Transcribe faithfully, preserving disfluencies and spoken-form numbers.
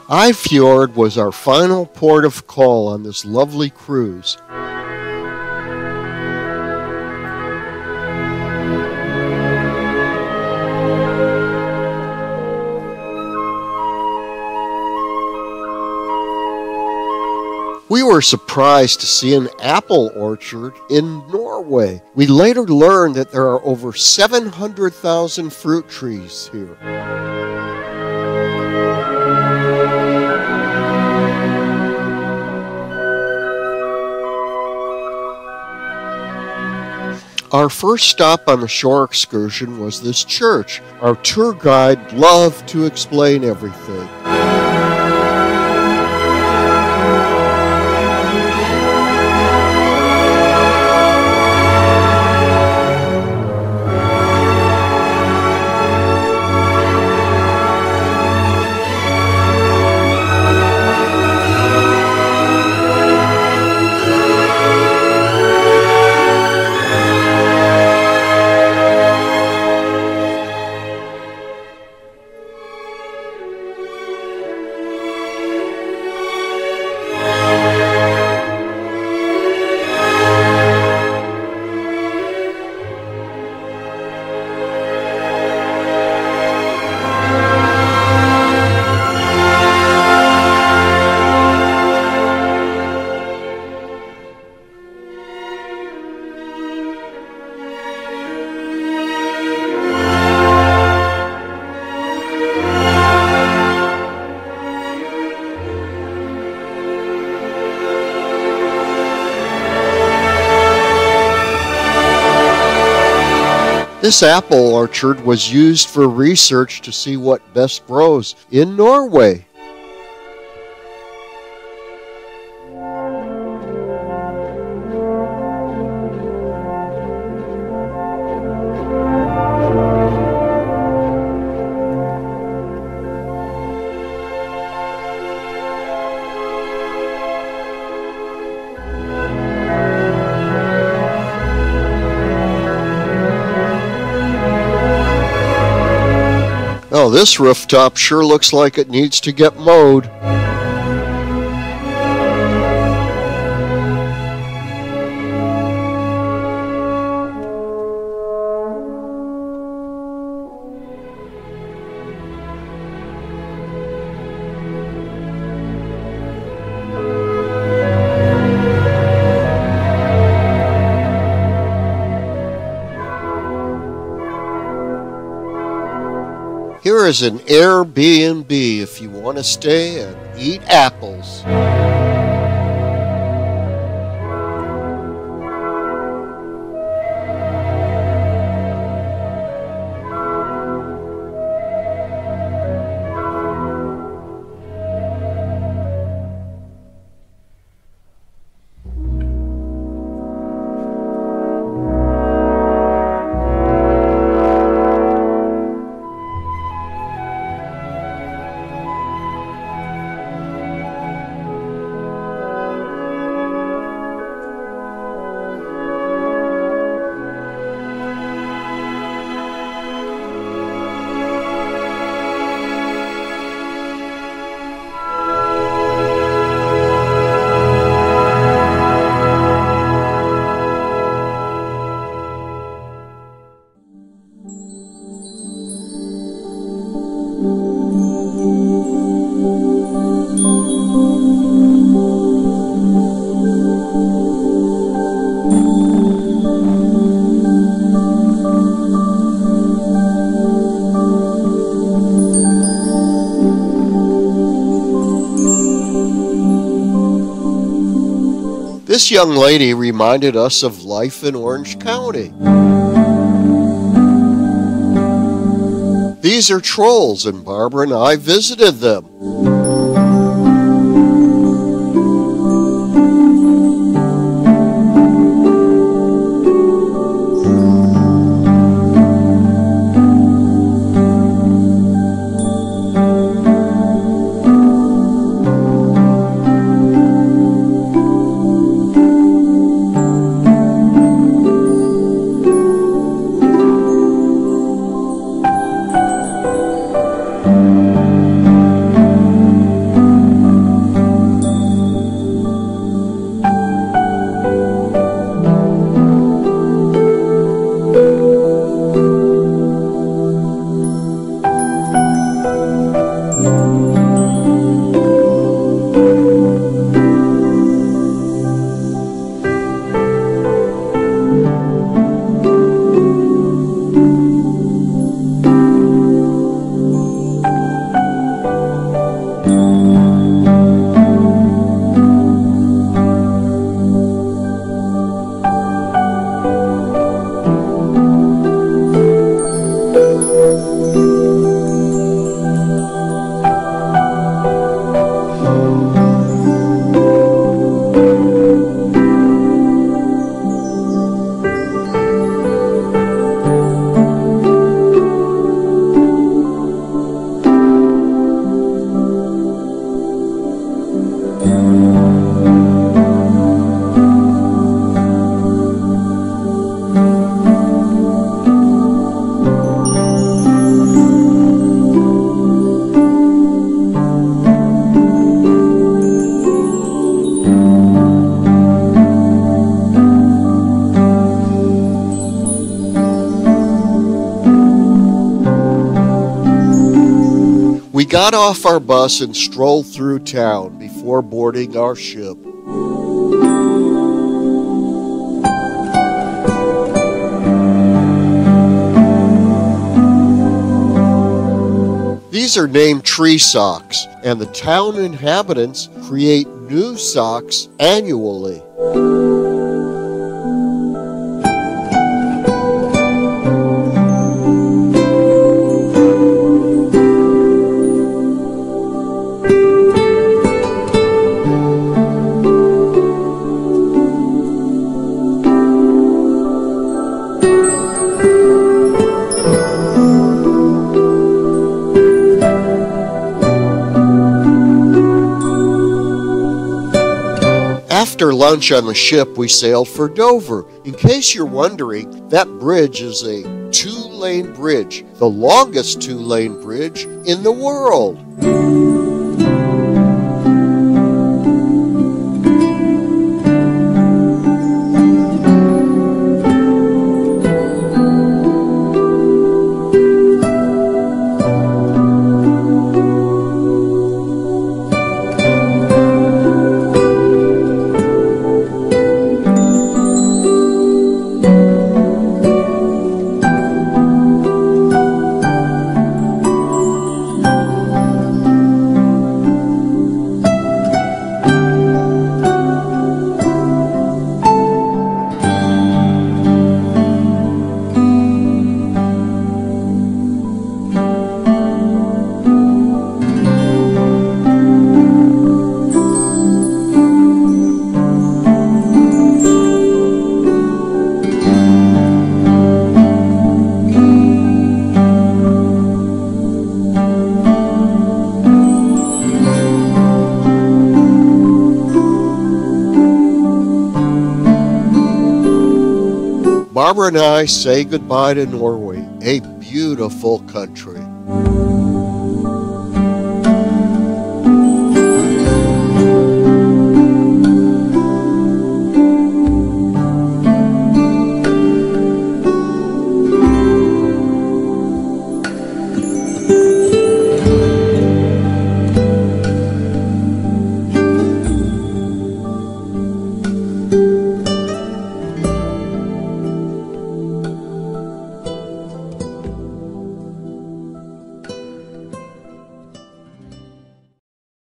Eidfjord was our final port of call on this lovely cruise. We were surprised to see an apple orchard in Norway. We later learned that there are over seven hundred thousand fruit trees here. Our first stop on the shore excursion was this church. Our tour guide loved to explain everything. This apple orchard was used for research to see what best grows in Norway. Oh, this rooftop sure looks like it needs to get mowed. Here is an Airbnb if you want to stay and eat apples. This young lady reminded us of life in Orange County. These are trolls, and Barbara and I visited them. We got off our bus and strolled through town before boarding our ship. These are named tree socks, and the town inhabitants create new socks annually. After lunch on the ship, we sailed for Dover. In case you're wondering, that bridge is a two-lane bridge, the longest two-lane bridge in the world. Barbara and I say goodbye to Norway, a beautiful country. you.